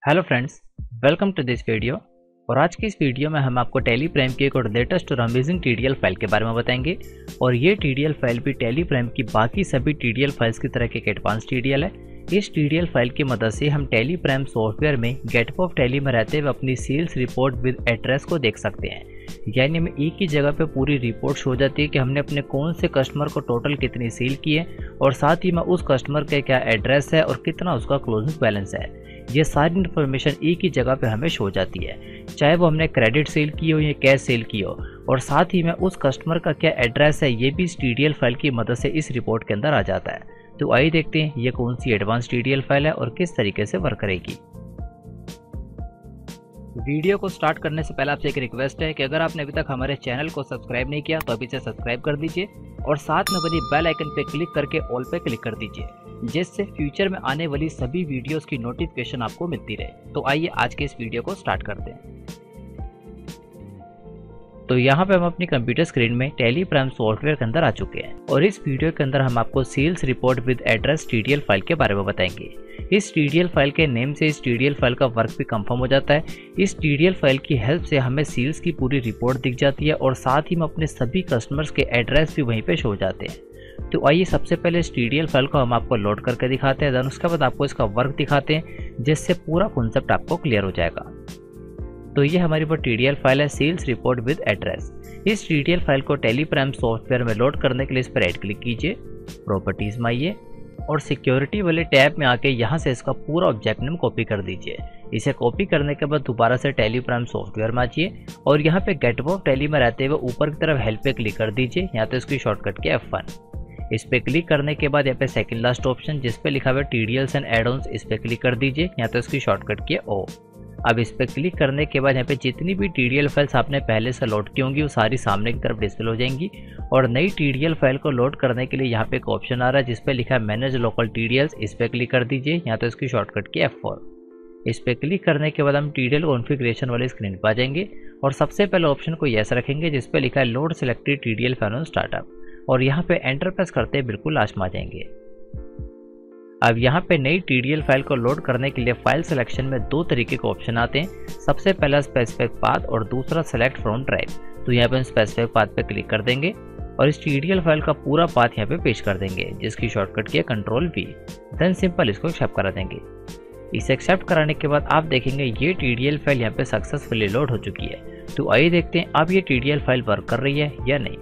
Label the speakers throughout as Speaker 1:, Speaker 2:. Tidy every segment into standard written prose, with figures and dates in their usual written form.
Speaker 1: Hello friends, welcome to this video. और आज की इस वीडियो में हम आपको टैली प्राइम की एक और लेटेस्ट और अमेजिंग टीडीएल फाइल के बारे में बताएंगे। और ये टीडीएल फाइल भी टैली प्राइम की बाकी सभी टीडीएल फाइल्स की तरह एक एडवांस टीडीएल है। इस टीडीएल फाइल की मदद से हम टैली प्राइम सॉफ्टवेयर में गेटअप ऑफ टैली में रहते हुए अपनी सेल्स रिपोर्ट विद एड्रेस को देख सकते हैं। यानी हमें एक ही जगह पे पूरी रिपोर्ट शो हो जाती है कि हमने अपने कौन से कस्टमर को टोटल कितनी सेल की है और साथ ही में उस कस्टमर का क्या एड्रेस है और कितना उसका क्लोजिंग बैलेंस है। ये सारी इन्फॉर्मेशन एक ही जगह पे हमें शो हो जाती है, चाहे वो हमने क्रेडिट सेल की हो या कैश सेल की हो। और साथ ही में उस कस्टमर का क्या एड्रेस है ये भी इस टीडीएल फाइल की मदद से इस रिपोर्ट के अंदर आ जाता है। तो आइए देखते हैं ये कौन सी एडवांस टीडीएल फाइल है और किस तरीके से वर्क करेगी। वीडियो को स्टार्ट करने से पहले आपसे एक रिक्वेस्ट है कि अगर आपने अभी तक हमारे चैनल को सब्सक्राइब नहीं किया तो अभी से सब्सक्राइब कर दीजिए और साथ में बनी बेल आइकन पे क्लिक करके ऑल पे क्लिक कर दीजिए, जिससे फ्यूचर में आने वाली सभी वीडियोस की नोटिफिकेशन आपको मिलती रहे। तो आइए आज के इस वीडियो को स्टार्ट करते हैं। तो यहाँ पे हम अपनी कंप्यूटर स्क्रीन में टैली प्राइम सॉफ्टवेयर के अंदर आ चुके हैं और इस वीडियो के अंदर हम आपको sales report with address TDL file के बारे में बताएंगे। इस टीडीएल फाइल के नेम से इस टीडीएल फाइल का वर्क भी कंफर्म हो जाता है। इस टीडीएल फाइल की हेल्प से हमें सेल्स की पूरी रिपोर्ट दिख जाती है और साथ ही में अपने सभी कस्टमर्स के एड्रेस भी वहीं पे शो हो जाते हैं। तो आइए सबसे पहले इस टीडीएल फाइल को हम आपको लोड करके दिखाते हैं, देन उसके बाद आपको इसका वर्क दिखाते हैं, जिससे पूरा कॉन्सेप्ट आपको क्लियर हो जाएगा। तो ये हमारी वो टीडीएल फाइल है, सेल्स रिपोर्ट विद एड्रेस। इस टीडीएल फाइल को टैली प्राइम सॉफ्टवेयर में लोड करने के लिए इस पर राइट क्लिक कीजिए, प्रॉपर्टीज में आइए और सिक्योरिटी वाले टैब में आके यहाँ से इसका पूरा ऑब्जेक्ट नेम कॉपी कर दीजिए। इसे कॉपी करने के बाद दोबारा से टैली प्राइम सॉफ्टवेयर में आइए और यहाँ पे गेटअप ऑफ टैली में रहते हुए ऊपर की तरफ हेल्प पे क्लिक कर दीजिए। यहाँ तो इसकी शॉर्टकट की F1। इस पे क्लिक करने के बाद यहाँ पे सेकंड लास्ट ऑप्शन जिस पे लिखा हुआ है टीडीएल्स एंड एड-ऑन्स, इस पे क्लिक कर दीजिए। यहाँ तो इसकी शॉर्टकट की O। अब इस पे क्लिक करने के बाद यहाँ पे जितनी भी टीडीएल फाइल्स आपने पहले से लोड की होंगी वो सारी सामने की तरफ डिस्प्ले हो जाएंगी। और नई टीडीएल फाइल को लोड करने के लिए यहाँ पे एक ऑप्शन आ रहा है जिस पे लिखा है मैनेज लोकल टीडीएल्स, इस पे क्लिक कर दीजिए। यहाँ तो इसकी शॉर्टकट की F4। इस पे क्लिक करने के बाद हम टीडीएल कॉन्फ़िगरेशन वाली स्क्रीन पर आ जाएंगे और सबसे पहले ऑप्शन को यस रखेंगे जिस पे लिखा है load selected TDL file on startup और यहाँ पे एंटर प्रेस करते बिल्कुल लास्ट में आ जाएंगे। अब यहाँ पे नई टीडीएल फाइल को लोड करने के लिए फाइल सिलेक्शन में दो तरीके के ऑप्शन आते हैं। सबसे पहला स्पेसिफिक पाथ और दूसरा सेलेक्ट फ्रॉम ड्राइव। तो यहाँ पे हम स्पेसिफिक पाथ पे क्लिक कर देंगे और इस टीडीएल फाइल का पूरा पाथ यहाँ पे पेश कर देंगे जिसकी शॉर्टकट की है Ctrl+V। देन सिंपल इसको एक्सेप्ट करा देंगे। इसे एक्सेप्ट कराने के बाद आप देखेंगे ये टीडीएल फाइल यहाँ पे सक्सेसफुली लोड हो चुकी है। तो आइए देखते हैं अब ये टीडीएल फाइल वर्क कर रही है या नहीं।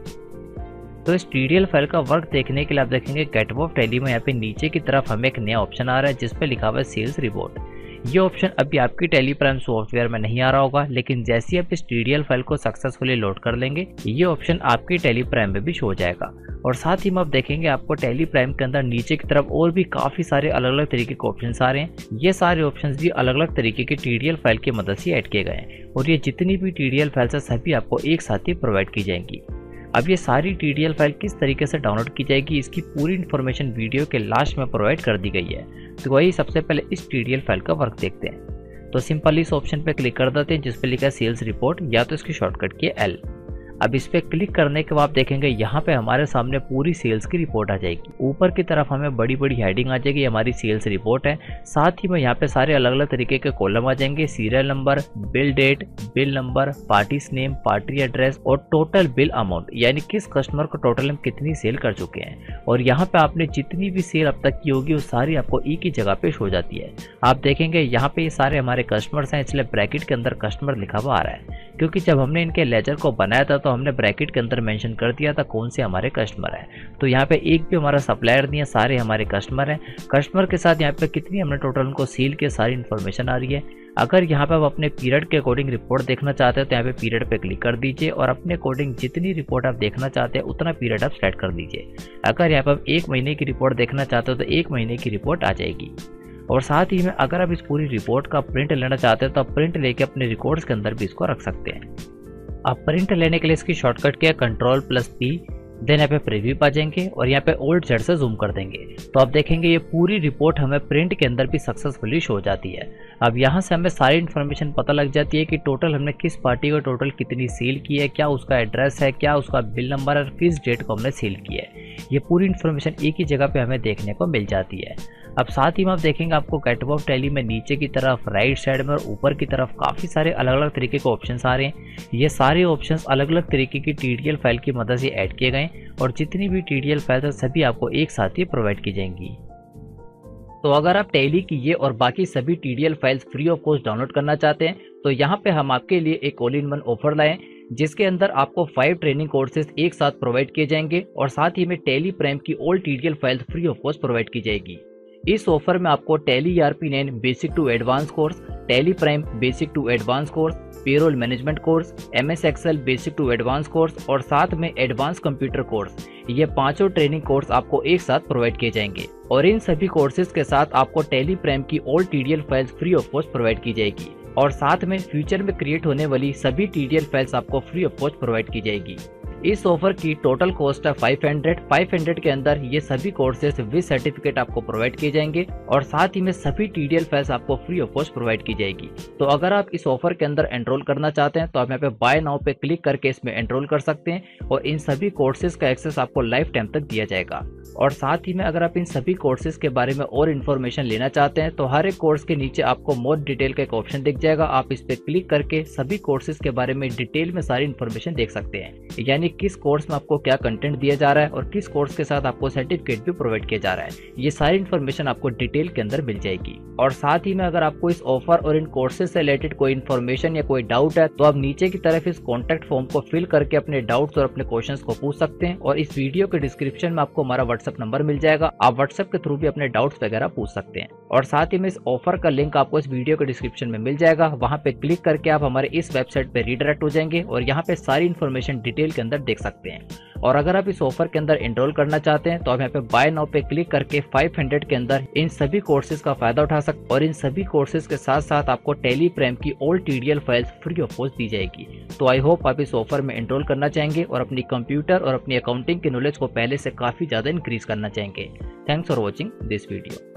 Speaker 1: तो इस टीडीएल फाइल का वर्क देखने के लिए आप देखेंगे गेटअप ऑफ टैली में यहाँ पे नीचे की तरफ हमें एक नया ऑप्शन आ रहा है जिस पे लिखा हुआ है सेल्स रिपोर्ट। ये ऑप्शन अभी आपकी टैली प्राइम सॉफ्टवेयर में नहीं आ रहा होगा, लेकिन जैसे ही आप इस टीडीएल फाइल को सक्सेसफुली लोड कर लेंगे ये ऑप्शन आपकी टैली प्राइम में भी शो हो जाएगा। और साथ ही में आप देखेंगे आपको टैली प्राइम के अंदर नीचे की तरफ और भी काफी सारे अलग अलग तरीके के ऑप्शन आ रहे हैं। ये सारे ऑप्शन भी अलग अलग तरीके के टीडीएल फाइल की मदद से ऐड किए गए हैं और ये जितनी भी टीडीएल फाइल है सभी आपको एक साथ ही प्रोवाइड की जाएंगी। अब ये सारी टीडीएल फाइल किस तरीके से डाउनलोड की जाएगी इसकी पूरी इन्फॉर्मेशन वीडियो के लास्ट में प्रोवाइड कर दी गई है। तो वही सबसे पहले इस टीडीएल फाइल का वर्क देखते हैं। तो सिंपल इस ऑप्शन पे क्लिक कर देते हैं जिस पे लिखा है सेल्स रिपोर्ट, या तो इसकी शॉर्टकट की L। अब इस पे क्लिक करने के बाद आप देखेंगे यहाँ पे हमारे सामने पूरी सेल्स की रिपोर्ट आ जाएगी। ऊपर की तरफ हमें बड़ी बड़ी हेडिंग आ जाएगी, हमारी सेल्स रिपोर्ट है। साथ ही में यहाँ पे सारे अलग अलग तरीके के कॉलम आ जाएंगे, serial number, bill date, bill number, parties name, party address और टोटल बिल अमाउंट, यानी किस कस्टमर को टोटल हम कितनी सेल कर चुके हैं। और यहाँ पे आपने जितनी भी सेल अब तक की होगी वो सारी आपको एक ही जगह पे शो जाती है। आप देखेंगे यहाँ पे ये सारे हमारे कस्टमर्स हैं, इसलिए ब्रैकेट के अंदर कस्टमर लिखा हुआ आ रहा है, क्योंकि जब हमने इनके लेजर को बनाया था तो हमने ब्रैकेट के अंदर मेंशन कर दिया था कौन से हमारे कस्टमर हैं। तो यहाँ पे एक भी हमारा सप्लायर नहीं है, सारे हमारे कस्टमर हैं। कस्टमर के साथ यहाँ पे कितनी हमने टोटल उनको सेल की सारी इन्फॉर्मेशन आ रही है। अगर यहाँ पे आप अपने पीरियड के अकॉर्डिंग रिपोर्ट देखना चाहते हैं तो यहाँ पे पीरियड पे क्लिक कर दीजिए और अपने अकॉर्डिंग जितनी रिपोर्ट आप देखना चाहते हैं उतना पीरियड आप सेट कर दीजिए। अगर यहाँ पे आप 1 महीने की रिपोर्ट देखना चाहते हो तो 1 महीने की रिपोर्ट आ जाएगी। और साथ ही में अगर आप इस पूरी रिपोर्ट का प्रिंट लेना चाहते हो तो आप प्रिंट लेके अपने रिकॉर्ड्स के अंदर भी इसको रख सकते हैं। आप प्रिंट लेने के लिए इसकी शॉर्टकट क्या है Ctrl+P। देन यहाँ पे प्रीव्यू आ जाएंगे और यहाँ पे ओल्ड Z से जूम कर देंगे तो आप देखेंगे ये पूरी रिपोर्ट हमें प्रिंट के अंदर भी सक्सेसफुली शो हो जाती है। अब यहाँ से हमें सारी इन्फॉर्मेशन पता लग जाती है कि टोटल हमने किस पार्टी को टोटल कितनी सेल की है, क्या उसका एड्रेस है, क्या उसका बिल नंबर और किस डेट को हमने सेल की है। ये पूरी इन्फॉर्मेशन एक ही जगह पे हमें देखने को मिल जाती है। अब साथ ही में आप देखेंगे आपको कैटलॉग टैली में नीचे की तरफ, राइट साइड में और ऊपर की तरफ काफ़ी सारे अलग अलग तरीके के ऑप्शंस आ रहे हैं। ये सारे ऑप्शंस अलग अलग तरीके की TDL फाइल की मदद से ऐड किए गए और जितनी भी TDL फाइल है सभी आपको एक साथ ही प्रोवाइड की जाएंगी। तो अगर आप टैली की ये और बाकी सभी TDL files free of cost download करना चाहते हैं तो यहाँ पे हम आपके लिए एक ऑल इन वन ऑफर लाए जिसके अंदर आपको 5 ट्रेनिंग कोर्सेज एक साथ प्रोवाइड किए जाएंगे और साथ ही में टैली प्राइम की all TDL files free of cost provide की जाएगी। इस ऑफर में आपको Tally ERP9 basic to advance course, Tally Prime basic to advance course, payroll management course, MS Excel basic to advance course और साथ में advance computer course, ये पांचों ट्रेनिंग कोर्स आपको एक साथ प्रोवाइड किए जाएंगे। और इन सभी कोर्सेज के साथ आपको टैली प्राइम की all TDL files free of cost provide की जाएगी और साथ में फ्यूचर में क्रिएट होने वाली सभी TDL फाइल्स आपको फ्री ऑफ कॉस्ट प्रोवाइड की जाएगी। इस ऑफर की टोटल कॉस्ट है 500 के अंदर ये सभी कोर्सेज विद सर्टिफिकेट आपको प्रोवाइड किए जाएंगे और साथ ही में सभी TDL फाइल्स आपको फ्री ऑफ कॉस्ट प्रोवाइड की जाएगी। तो अगर आप इस ऑफर के अंदर एनरोल करना चाहते हैं तो आप यहाँ पे बाय नाउ पे क्लिक करके इसमें एनरोल कर सकते हैं और इन सभी कोर्सेज का एक्सेस आपको लाइफ टाइम तक दिया जाएगा। और साथ ही में अगर आप इन सभी कोर्सेज के बारे में और इन्फॉर्मेशन लेना चाहते हैं तो हर एक कोर्स के नीचे आपको मोर डिटेल का एक ऑप्शन दिख जाएगा। आप इस पे क्लिक करके सभी कोर्सेज के बारे में डिटेल में सारी इन्फॉर्मेशन देख सकते हैं, यानी किस कोर्स में आपको क्या कंटेंट दिया जा रहा है और किस कोर्स के साथ आपको सर्टिफिकेट भी प्रोवाइड किया जा रहा है। ये सारी इन्फॉर्मेशन आपको डिटेल के अंदर मिल जाएगी। और साथ ही में अगर आपको इस ऑफर और इन कोर्सेज से रिलेटेड कोई इन्फॉर्मेशन या कोई डाउट है तो आप नीचे की तरफ इस कॉन्टैक्ट फॉर्म को फिल करके अपने डाउट्स और अपने क्वेश्चंस को पूछ सकते हैं। और इस वीडियो के डिस्क्रिप्शन में आपको हमारा व्हाट्सएप नंबर मिल जाएगा, आप व्हाट्सएप के थ्रू भी अपने डाउट्स वगैरह पूछ सकते हैं। और साथ ही में इस ऑफर का लिंक आपको इस वीडियो के डिस्क्रिप्शन में मिल जाएगा, वहां पे क्लिक करके आप हमारे इस वेबसाइट पे रीडायरेक्ट हो जाएंगे और यहाँ पे सारी इन्फॉर्मेशन डिटेल के अंदर देख सकते हैं। और अगर आप इस ऑफर के अंदर एनरोल करना चाहते हैं तो आप यहाँ पे बाय नाउ पे क्लिक करके 500 के अंदर इन सभी कोर्सेज का फायदा उठा सकते और इन सभी कोर्सेज के साथ साथ आपको टैली प्राइम की all TDL files free of cost दी जाएगी। तो आई होप आप इस ऑफर में एनरोल करना चाहेंगे और अपनी कंप्यूटर और अपनी अकाउंटिंग की नॉलेज को पहले से काफी ज्यादा इंक्रीज करना चाहेंगे। Thanks for watching this video.